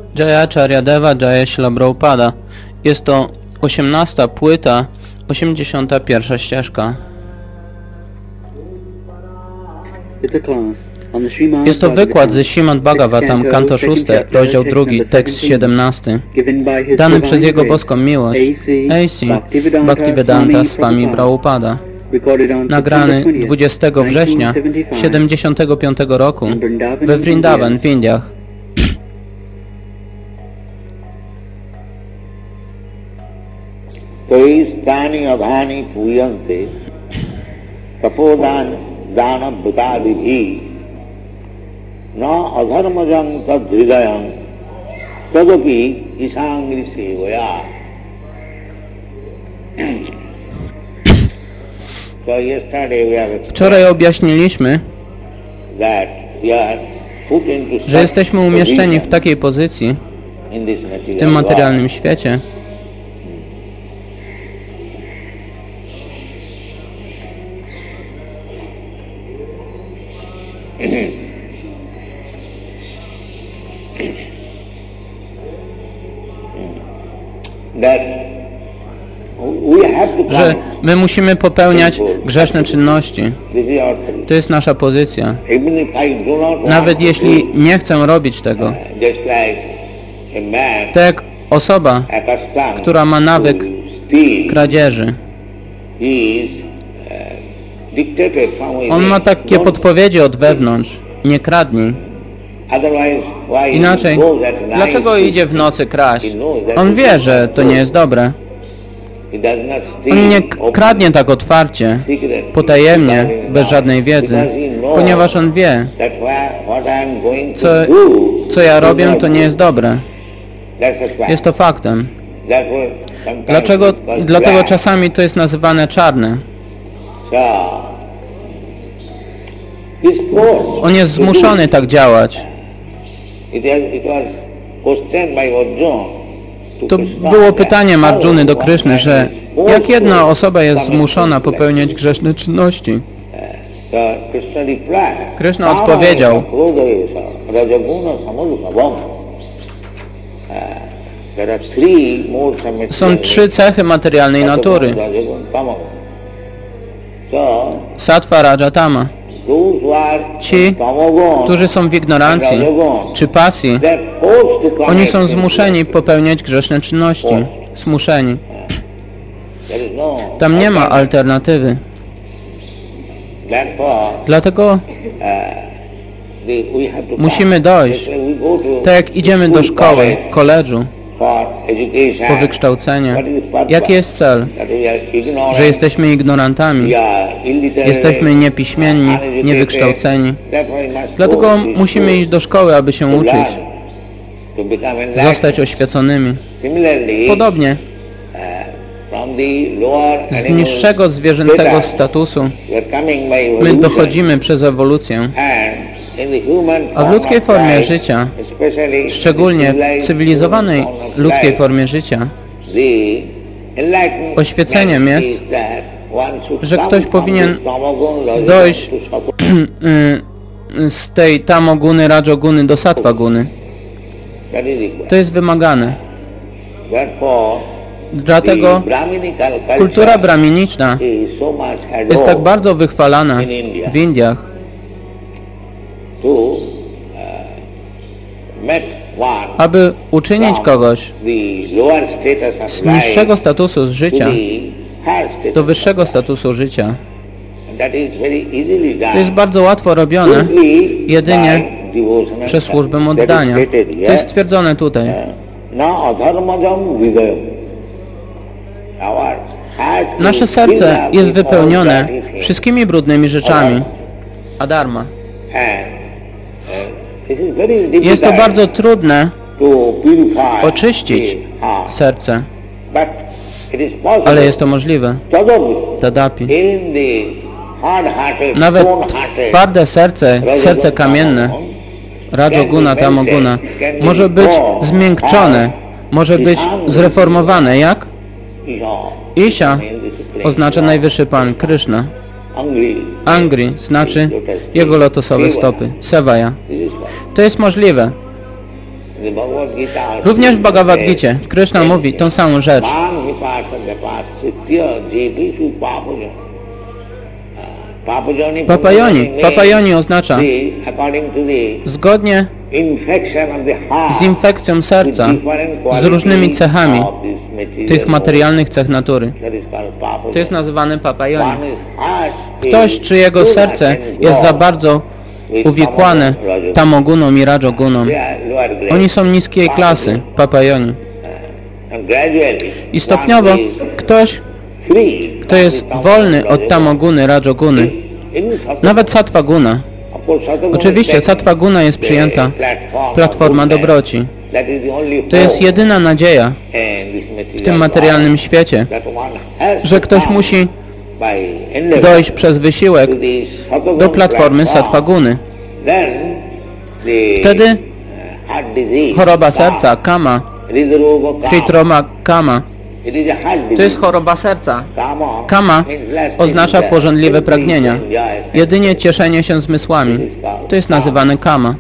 Jayacharya Deva Jaya Śrīla Prabhupada. Jest to 18. płyta, 81. ścieżka. Jest to wykład ze Śrīmad Bhagavatam, kanto 6, rozdział 2, tekst 17, dany przez Jego boską miłość, A.C. Bhaktivedanta Swami Prabhupada, nagrany 20 września 75 roku we Vrindavan w Indiach. Toistani avani puyante tapodan dana bhutadibhi na adharmajam tad hridayam tadapi isangri sevaya. Wczoraj objaśniliśmy, że jesteśmy umieszczeni w takiej pozycji w tym materialnym świecie, że my musimy popełniać grzeszne czynności. To jest nasza pozycja. Nawet jeśli nie chcę robić tego. Tak jak osoba, która ma nawyk kradzieży. On ma takie podpowiedzi od wewnątrz. Nie kradnij. Inaczej, dlaczego idzie w nocy kraść? On wie, że to nie jest dobre. On nie kradnie tak otwarcie, potajemnie, bez żadnej wiedzy, ponieważ on wie, co ja robię, to nie jest dobre. Jest to faktem. Dlatego czasami to jest nazywane czarne. On jest zmuszony tak działać. To było pytanie Arjuny do Kryszny, że jak jedna osoba jest zmuszona popełniać grzeszne czynności? Kryszna odpowiedział: są 3 cechy materialnej natury. Sattva, Raja, Tama. Ci, którzy są w ignorancji czy pasji, oni są zmuszeni popełniać grzeszne czynności. Zmuszeni. Tam nie ma alternatywy. Dlatego musimy dojść, tak jak idziemy do szkoły, koledżu, po wykształcenie. Jaki jest cel? Że jesteśmy ignorantami, jesteśmy niepiśmienni, niewykształceni. Dlatego musimy iść do szkoły, aby się uczyć, zostać oświeconymi. Podobnie, z niższego zwierzęcego statusu my dochodzimy przez ewolucję, a w ludzkiej formie życia, szczególnie w cywilizowanej ludzkiej formie życia, oświeceniem jest, że ktoś powinien dojść z tej tamoguny, rajoguny do sattvaguny. To jest wymagane. Dlatego kultura braminiczna jest tak bardzo wychwalana w Indiach, aby uczynić kogoś z niższego statusu życia do wyższego statusu życia. To jest bardzo łatwo robione jedynie przez służbę oddania. To jest stwierdzone tutaj. Nasze serce jest wypełnione wszystkimi brudnymi rzeczami. Adharma. Jest to bardzo trudne oczyścić serce, ale jest to możliwe. Tadapi. Nawet twarde serce, serce kamienne, rajoguna, tamoguna, może być zmiękczone, może być zreformowane. Jak? Isha oznacza najwyższy Pan, Kryszna. Angri znaczy Jego lotosowe stopy. Sevaya. To jest możliwe. Również w Bhagavad Gicie Krishna mówi tą samą rzecz. Papajoni oznacza zgodnie z infekcją serca, z różnymi cechami tych materialnych cech natury. To jest nazywane papajoni. Ktoś, czyjego serce jest za bardzo uwikłane tamoguną i rajoguną. Oni są niskiej klasy, papajoni. I stopniowo ktoś, kto jest wolny od tamoguny, rajoguny, nawet sattva guna. Oczywiście sattva guna jest przyjęta platforma dobroci. To jest jedyna nadzieja w tym materialnym świecie, że ktoś musi dojść przez wysiłek do platformy sattva guny. Wtedy choroba serca, kama, hritroma kama, to jest choroba serca. Kama oznacza pożądliwe pragnienia, jedynie cieszenie się zmysłami. To jest nazywane kama.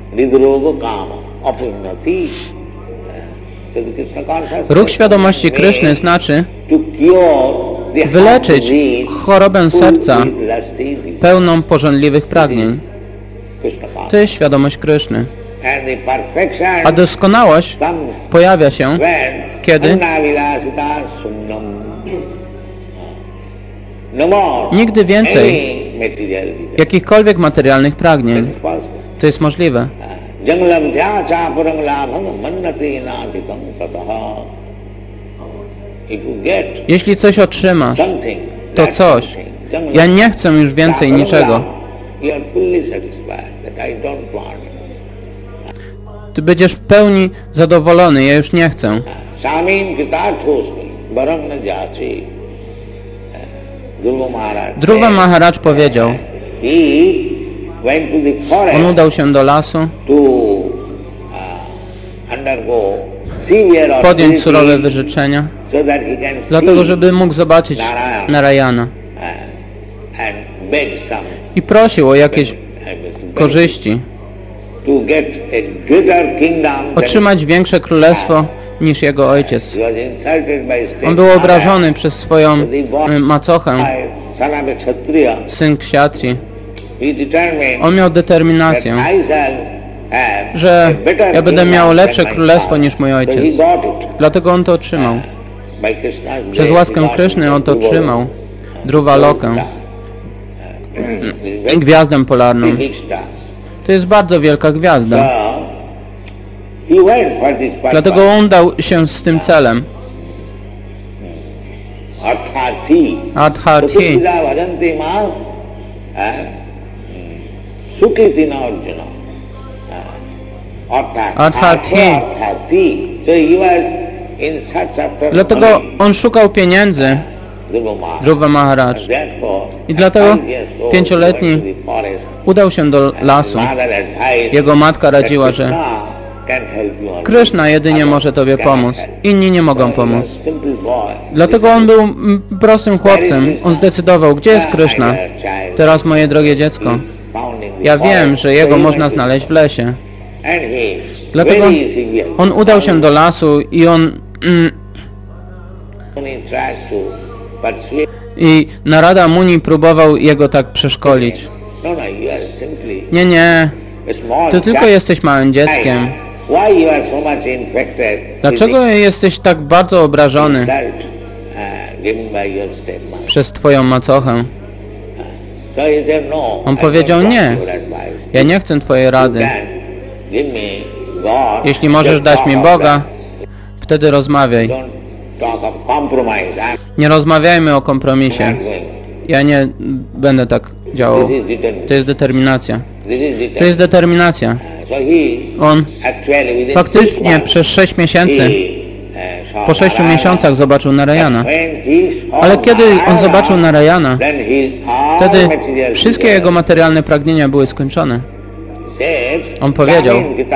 Ruch świadomości Kryszny znaczy wyleczyć chorobę serca pełną pożądliwych pragnień. To jest świadomość Kryszny. A doskonałość pojawia się, kiedy nigdy więcej jakichkolwiek materialnych pragnień. To jest możliwe. Jeśli coś otrzymasz, to coś. Ja nie chcę już więcej niczego. Ty będziesz w pełni zadowolony, ja już nie chcę. Dhruva Maharaj powiedział, on udał się do lasu, podjąć surowe wyrzeczenia, dlatego żeby mógł zobaczyć Narayana i prosił o jakieś korzyści, otrzymać większe królestwo niż jego ojciec. On był obrażony przez swoją macochę, syn kshatri. On miał determinację, że ja będę miał lepsze królestwo niż mój ojciec. Dlatego on to otrzymał. Przez łaskę Kryszny on to otrzymał. Dhruva Lokę, gwiazdę polarną. To jest bardzo wielka gwiazda. Dlatego on dał się z tym celem. Adharthi. Adharthi. Dlatego on szukał pieniędzy, Dhruva Maharaj. I dlatego 5-letni udał się do lasu. Jego matka radziła, że Kryszna jedynie może tobie pomóc. Inni nie mogą pomóc. Dlatego on był prostym chłopcem. On zdecydował, gdzie jest Kryszna. Teraz, moje drogie dziecko, ja wiem, że jego można znaleźć w lesie. Dlatego on udał się do lasu i on i Narada Muni próbował jego tak przeszkolić. Nie, nie, ty tylko jesteś małym dzieckiem. Dlaczego jesteś tak bardzo obrażony przez twoją macochę? On powiedział, nie, ja nie chcę twojej rady. Jeśli możesz dać mi Boga, wtedy rozmawiaj. Nie rozmawiajmy o kompromisie. Ja nie będę tak działał. To jest determinacja. To jest determinacja. On faktycznie przez 6 miesięcy, po 6 miesiącach zobaczył Narayana. Ale kiedy on zobaczył Narayana, wtedy wszystkie jego materialne pragnienia były skończone. On powiedział,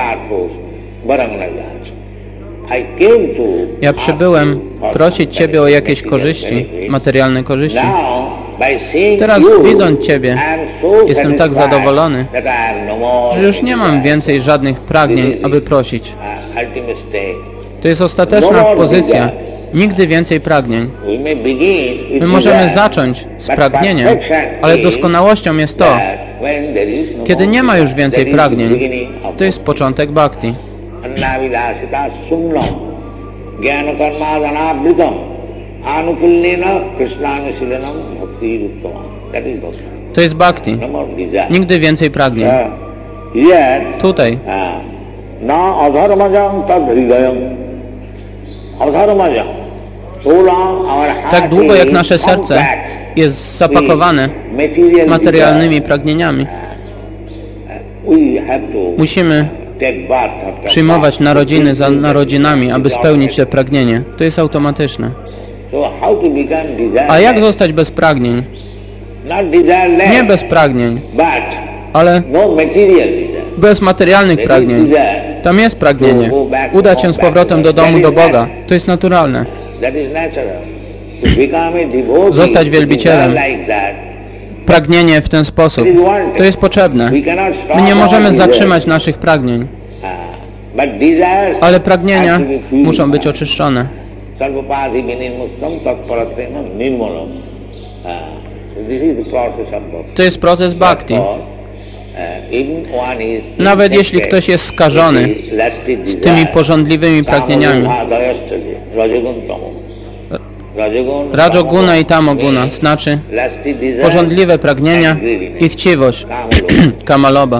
ja przybyłem prosić Ciebie o jakieś korzyści, materialne korzyści. Teraz, widząc Ciebie, jestem tak zadowolony, że już nie mam więcej żadnych pragnień, aby prosić. ultimate state. To jest ostateczna pozycja. Nigdy więcej pragnień. We may begin with My możemy desire, zacząć z but pragnieniem, perfection ale is doskonałością jest to, that when there is no kiedy nie ma już more więcej desire, that is the pragnień. beginning of To jest początek bhakti. Annavilasita sumlam jnana karmadhanabhritam anukullena krishnanasilanam bhakti uttamam. That is bhakti. To jest bhakti. No more desire. Nigdy więcej pragnień. Yet, Tutaj. na adharmajam tad hridayam. Adharmajam. So long our heart Tak długo jak is nasze serce compact jest zapakowane with material materialnymi pragnieniami, desire, we have to musimy take birth after przyjmować birth. narodziny za narodzinami, aby spełnić te pragnienie. To jest automatyczne. So how to become desireless? A jak zostać bez pragnień? Not desireless, Nie bez pragnień, but ale no material desire. bez materialnych pragnień. Tam jest pragnienie. Udać się z powrotem do domu, do Boga. To jest naturalne. That is natural. To become a devotee, Zostać wielbicielem. like that, Pragnienie w ten sposób. To jest potrzebne. we cannot stop My nie our możemy desire. zatrzymać naszych pragnień, But desires ale pragnienia have to be filled. muszą być oczyszczone. Sarvapadi vinirmuktam tatparatena nirmalam. So this is the process of bhakti. To jest proces bhakti. Even one is Nawet jeśli infected ktoś jest skażony with lusty z tymi desire, pożądliwymi pragnieniami, tamodayastadya, rajagun tamam. Rajagun, rajoguna i tamoguna, znaczy lusty desire pożądliwe pragnienia and greediness. i chciwość, Kamaloba. kamaloba.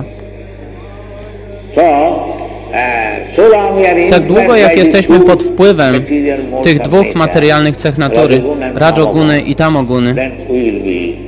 So long we are Tak długo jak influenced by jesteśmy the pod two wpływem material modes tych of dwóch nature, materialnych cech natury, rajoguny i tamoguny, then we will be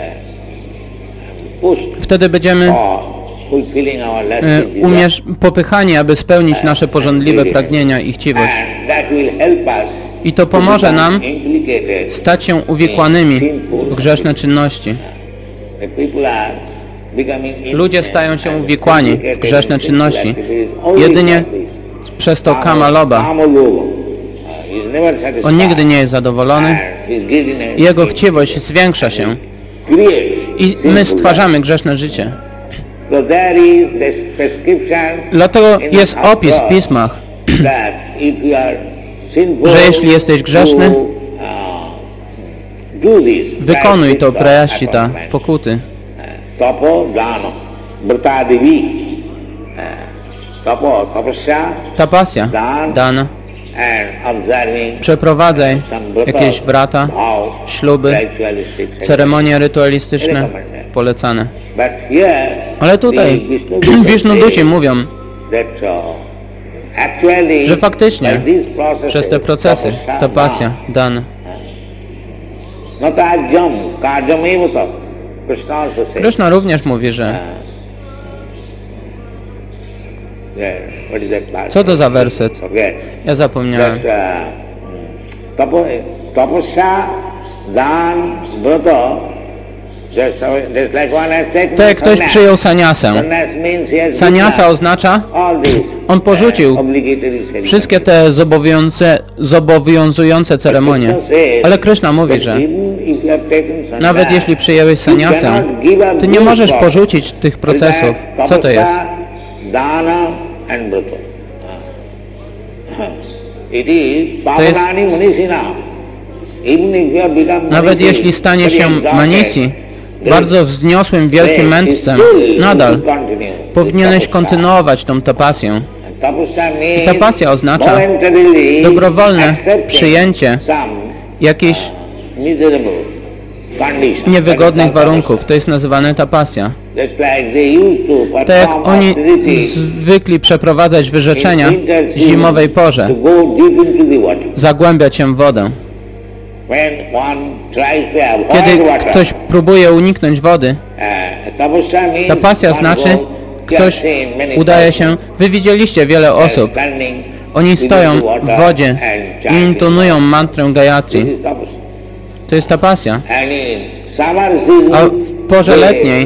pushed wtedy będziemy or fulfilling our lusty desire. popychani, aby spełnić nasze pożądliwe pragnienia i chciwość. And that will help us I to to pomoże become nam implicated stać się uwikłanymi w grzeszne czynności. The people are becoming Ludzie stają się uwikłani w implicated grzeszne in czynności activities only jedynie for this. przez to kamaloba. Is never satisfied. On nigdy nie jest zadowolony And his greediness i jego chciwość zwiększa się creates i my sinful stwarzamy grzeszne życie. life. So there is this prescription Dlatego in the jest opis w Shastra pismach, that if you are sinful, że jeśli jesteś grzeszny, do this. wykonuj to prayashchitta prayashchitta, pokuty. Tapo dana vrtadivi. Tapo, tapasya Tapasya, dana, and observing przeprowadzaj some vrata, jakieś wrata, vow, śluby, ritualistic ceremonie rytualistyczne polecane. But here, Ale tutaj the w Wisznuducie mówią, that actually, że faktycznie by these processes, przez te procesy, tapasya, dana, natajam, kajameva tat. Krishna also says, Krishna również mówi, że what is that part? co to za werset? Forget. Ja zapomniałem. Tapasya, dan, vrata, just like one has taken Tak jak ktoś sannyas. przyjął saniasę. Sannyas means he has Saniasa given oznacza, all these, on porzucił obligatory ceremonies. wszystkie te zobowiązujące ceremonie. Ale Krishna mówi, że nawet jeśli przyjęłeś saniasę, ty nie możesz porzucić tych procesów. Co to jest? To jest nawet jeśli stanie się manisi, bardzo wzniosłym, wielkim mędrcem, nadal powinieneś kontynuować tą tapasję. I tapasja oznacza dobrowolne przyjęcie jakichś niewygodnych warunków. To jest nazywane tapasja. Tak jak oni zwykli przeprowadzać wyrzeczenia w zimowej porze, zagłębiać się w wodę. Kiedy ktoś próbuje uniknąć wody, tapasja znaczy, ktoś udaje się, wy widzieliście wiele osób, oni stoją w wodzie i intonują mantrę Gayatri. To jest tapasja. A w porze letniej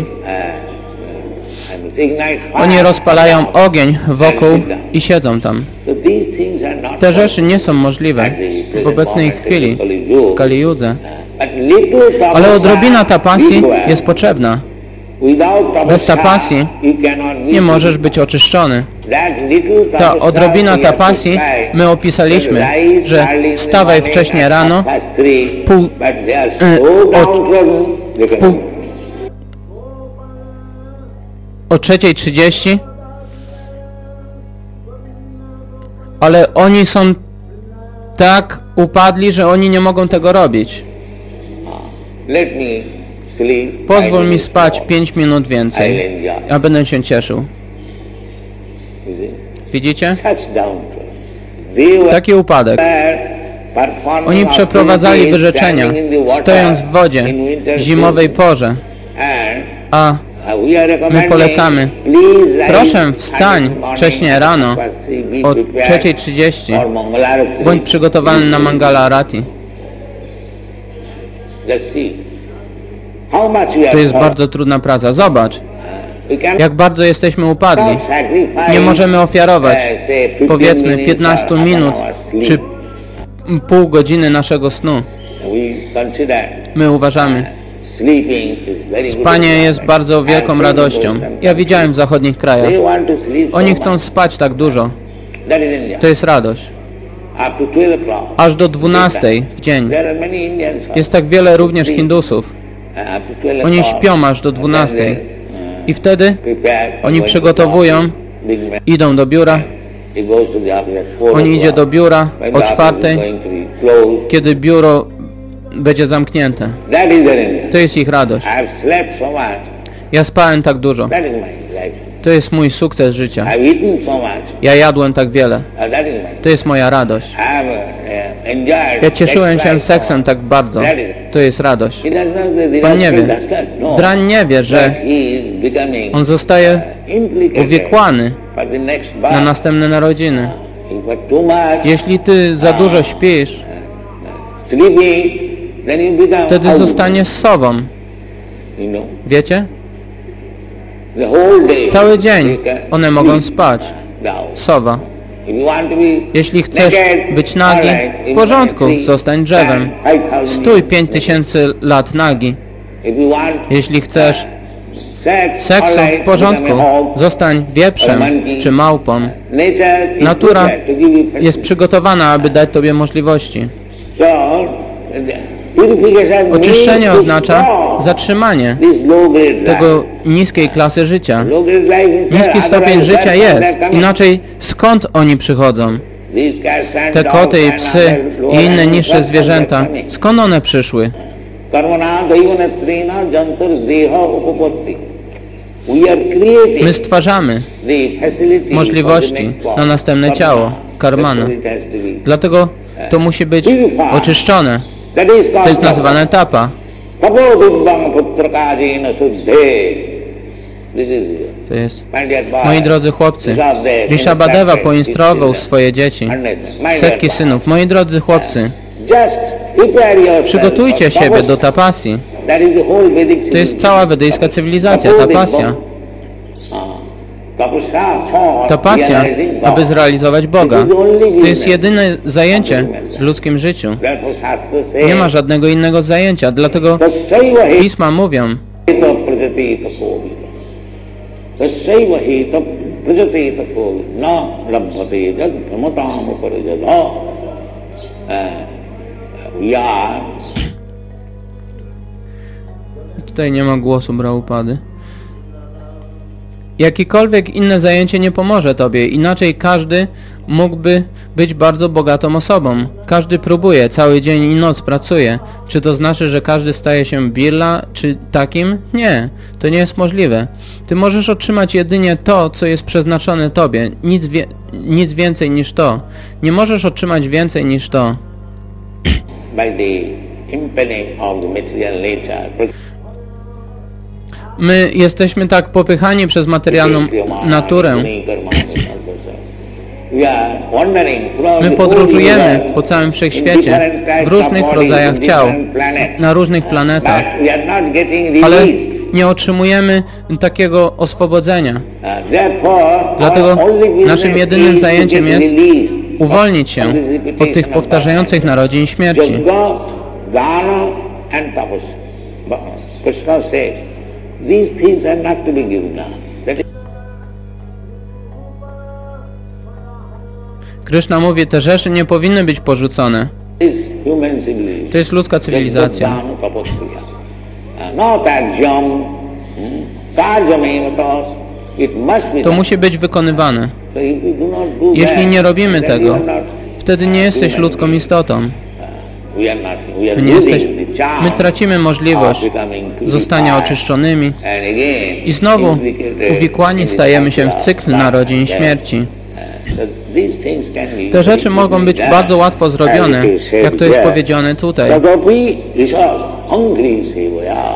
oni rozpalają ogień wokół i siedzą tam. Te rzeczy nie są możliwe w obecnej chwili, w Kali Judze. Ale odrobina tapasji jest potrzebna. Bez tapasji nie możesz być oczyszczony. Ta odrobina tapasji, my opisaliśmy, że wstawaj wcześnie rano, o 3:30, ale oni są tak upadli, że oni nie mogą tego robić. Pozwól mi spać 5 minut więcej, ja będę się cieszył. Widzicie? Taki upadek. Oni przeprowadzali wyrzeczenia, stojąc w wodzie w zimowej porze. A my polecamy, proszę wstań wcześnie rano o 3:30, bądź przygotowany na Mangala Arati. To jest bardzo trudna praca. Zobacz, jak bardzo jesteśmy upadli. Nie możemy ofiarować, powiedzmy, 15 minut czy pół godziny naszego snu. My uważamy, spanie jest bardzo wielką radością. Ja widziałem w zachodnich krajach. Oni chcą spać tak dużo. To jest radość. Aż do 12 w dzień. Jest tak wiele również Hindusów. Oni śpią aż do 12. I wtedy oni przygotowują, idą do biura. On idzie do biura o 4, kiedy biuro będzie zamknięte. To jest ich radość. Ja spałem tak dużo. To jest mój sukces życia. Ja jadłem tak wiele. To jest moja radość. Ja cieszyłem się seksem tak bardzo. To jest radość. On nie wie. Drań nie wie, że on zostaje uwikłany na następne narodziny. Jeśli ty za dużo śpisz, wtedy zostaniesz sową. Wiecie? Cały dzień one mogą spać. Sowa. Jeśli chcesz być nagi, w porządku, zostań drzewem. Stój 5000 lat nagi. Jeśli chcesz seksu, w porządku, zostań wieprzem czy małpą. Natura jest przygotowana, aby dać tobie możliwości. Oczyszczenie oznacza zatrzymanie tego niskiej klasy życia. Niski stopień życia jest. Inaczej skąd oni przychodzą? Te koty i psy i inne niższe zwierzęta, skąd one przyszły? My stwarzamy możliwości na następne ciało, karmana. Dlatego to musi być oczyszczone. To jest nazywane tapa. To jest. Moi drodzy chłopcy, Rishabhadeva poinstruował swoje dzieci, setki synów. Moi drodzy chłopcy, przygotujcie siebie do tapasji. To jest cała wedyjska cywilizacja, tapasja. Tapasja, aby zrealizować Boga. To jest jedyne zajęcie w ludzkim życiu. Nie ma żadnego innego zajęcia, dlatego pisma mówią, tutaj nie ma głosu Prabhupady. Jakiekolwiek inne zajęcie nie pomoże tobie, inaczej każdy mógłby być bardzo bogatą osobą. Każdy próbuje, cały dzień i noc pracuje. Czy to znaczy, że każdy staje się birla, czy takim? Nie, to nie jest możliwe. Ty możesz otrzymać jedynie to, co jest przeznaczone tobie, nic więcej niż to. Nie możesz otrzymać więcej niż to. My jesteśmy tak popychani przez materialną naturę. My podróżujemy po całym wszechświecie, w różnych rodzajach ciał, na różnych planetach, ale nie otrzymujemy takiego oswobodzenia. Dlatego naszym jedynym zajęciem jest uwolnić się od tych powtarzających narodzin i śmierci. Krishna mówi, te rzeczy nie powinny być porzucone. This human civilization. To jest ludzka cywilizacja. They put down tapasya. No tajam, tajameva, it must be To done. musi być wykonywane. So if you do not do Jeśli that, nie robimy then tego, you are not wtedy nie jesteś human ludzką being. istotą. We are not. We are My, nie losing jesteś, the chance my tracimy możliwość of becoming zostania purified. oczyszczonymi And again, i znowu implicated uwikłani in the stajemy się w cycle cykl of narodzin i death. śmierci. So these things can be Te rzeczy mogą być done. bardzo łatwo zrobione, As it is said jak to jest here, powiedziane tutaj. Tadapi isha hungry sevaya.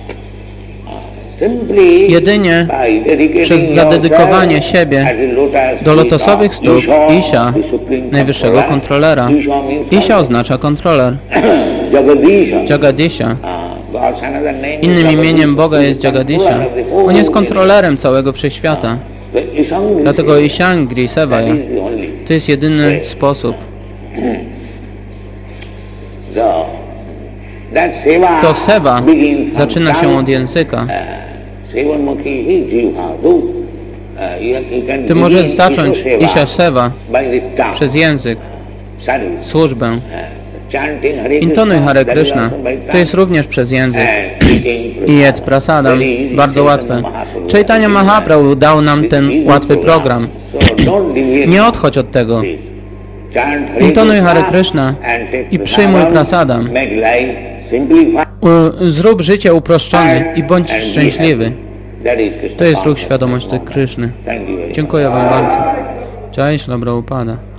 Simply Jedynie by dedicating przez zadedykowanie yourself siebie at the lotus do lotosowych feet stóp of Isha, the supreme najwyższego kontrolera. Isha means Isha oznacza kontroler. Jagadisha. Jagadisha. God's another name is Innym Jagadisha. imieniem Boga jest He is Jagadisha. controller of the whole On jest universe. kontrolerem całego wszechświata. The Ishangri Dlatego Sevaya, Ishangri that Sevaya is the only to jest jedyny way. sposób. So, that seva To seva begins from zaczyna się tongue. od języka. Sevanmukhi hi jivhadu. You can Ty możesz begin zacząć Isha Isha Seva by the tongue. przez język, Service. służbę. Chanting Hare Intonuj Krishna, Hare that is Krishna. also by To jest tongue. również przez język. And eating I jedz prasadam. prasadam. Very easy. Bardzo Chaitanya łatwe. Mahaprabhu Chaitanya has given Mahaprabhu dał nam this ten easy łatwy program. So don't deviate Nie from odchodź od tego. this. Chant Hare Intonuj Hare Krishna Krishna and take i przyjmuj prasadam. Make life simplified. Zrób życie uproszczone i bądź szczęśliwy. That is Krishna To jest ruch consciousness świadomości movement. Kryszny. Thank you very much. Dziękuję wam bardzo. Cześć, Śrila Prabhupada.